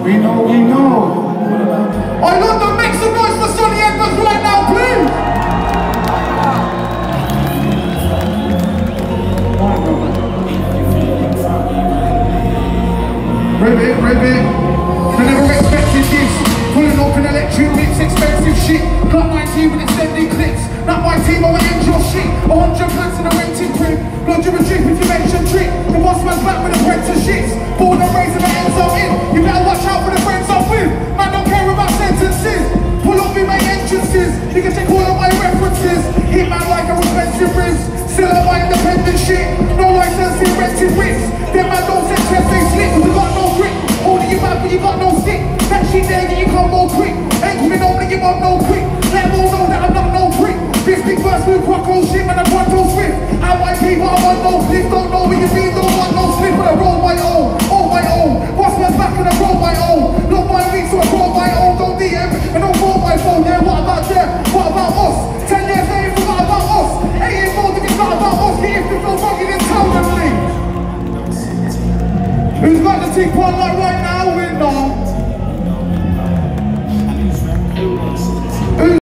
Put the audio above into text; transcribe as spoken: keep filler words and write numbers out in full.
We know, we know. I love the make some noise for Sonny Edmonds right now, please. Ribbit, ribbit. I never expected this. Pulling up an electric mix, expensive shit. Got nineteen with extended clips. Not my team, I will end your shit. A hundred plants in a rented crib. Blood you a drip if you mention trick. The boss man's back with apprenticeships. Born and raised in the ends I'm in. You better watch out for the friends I'm with. Man don't care about sentences. Pull up in my entrances. You can take all of my references. Hit man like a expensive ribs. Still on my independent shit. No license in rented whips. Them man don't set chest, they slip. We got no grip. Holding you back but you got no stick. That shit there that you come more quick. Ain't coming on that you want no quick. Let them all know that I'm not no prick. This big verse with Rocco shit, man, I'm one no swift. How I people, I'm on no cliff. Don't know where you been, don't want no slip. But I roll my own, all my own. Boss man's back and I roll my own. Not my week, so I roll my own. Don't D M and don't roll my phone. Yeah, what about them? What about us? Ten years later, forgot about us. Eight years old, if it's not about us, get if the flow fucking in town and leave. Who's got the tick one like right now? We know.